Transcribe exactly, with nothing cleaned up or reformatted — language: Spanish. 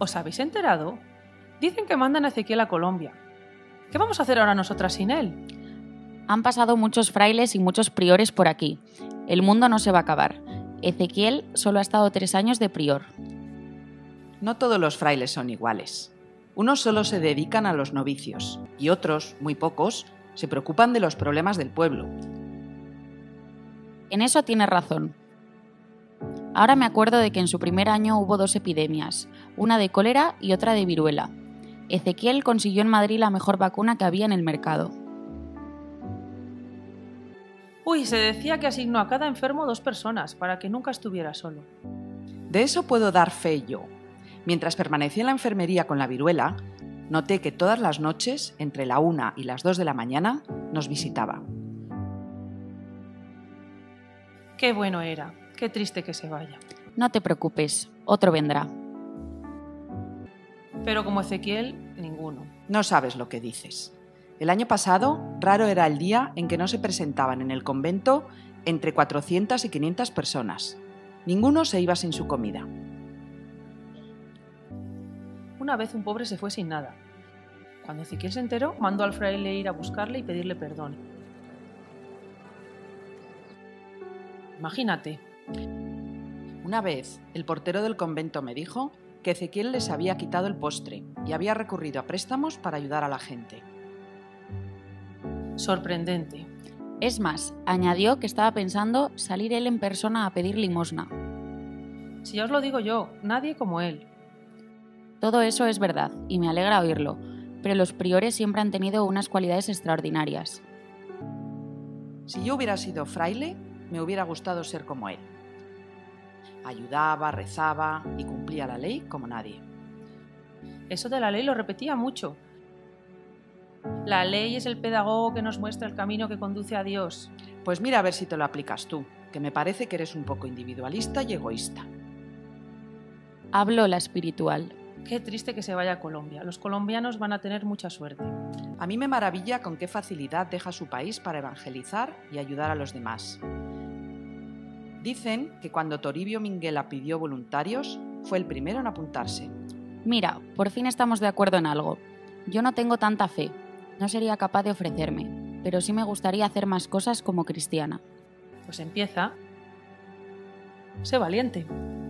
¿Os habéis enterado? Dicen que mandan a Ezequiel a Colombia. ¿Qué vamos a hacer ahora nosotras sin él? Han pasado muchos frailes y muchos priores por aquí. El mundo no se va a acabar. Ezequiel solo ha estado tres años de prior. No todos los frailes son iguales. Unos solo se dedican a los novicios y otros, muy pocos, se preocupan de los problemas del pueblo. En eso tienes razón. Ahora me acuerdo de que en su primer año hubo dos epidemias, una de cólera y otra de viruela. Ezequiel consiguió en Madrid la mejor vacuna que había en el mercado. Uy, se decía que asignó a cada enfermo dos personas para que nunca estuviera solo. De eso puedo dar fe yo. Mientras permanecí en la enfermería con la viruela, noté que todas las noches, entre la una y las dos de la mañana, nos visitaba. Qué bueno era, qué triste que se vaya. No te preocupes, otro vendrá. Pero como Ezequiel, ninguno. No sabes lo que dices. El año pasado, raro era el día en que no se presentaban en el convento entre cuatrocientas y quinientas personas. Ninguno se iba sin su comida. Una vez un pobre se fue sin nada. Cuando Ezequiel se enteró, mandó al fraile ir a buscarle y pedirle perdón. Imagínate. Una vez, el portero del convento me dijo que Ezequiel les había quitado el postre y había recurrido a préstamos para ayudar a la gente. Sorprendente. Es más, añadió que estaba pensando salir él en persona a pedir limosna. Si ya os lo digo yo, nadie como él. Todo eso es verdad, y me alegra oírlo, pero los priores siempre han tenido unas cualidades extraordinarias. Si yo hubiera sido fraile, me hubiera gustado ser como él. Ayudaba, rezaba y cumplía la ley como nadie. Eso de la ley lo repetía mucho. La ley es el pedagogo que nos muestra el camino que conduce a Dios. Pues mira a ver si te lo aplicas tú, que me parece que eres un poco individualista y egoísta. Hablo la espiritual. Qué triste que se vaya a Colombia. Los colombianos van a tener mucha suerte. A mí me maravilla con qué facilidad deja su país para evangelizar y ayudar a los demás. Dicen que cuando Toribio Minguela pidió voluntarios, fue el primero en apuntarse. Mira, por fin estamos de acuerdo en algo. Yo no tengo tanta fe. No sería capaz de ofrecerme, pero sí me gustaría hacer más cosas como cristiana. Pues empieza. Sé valiente.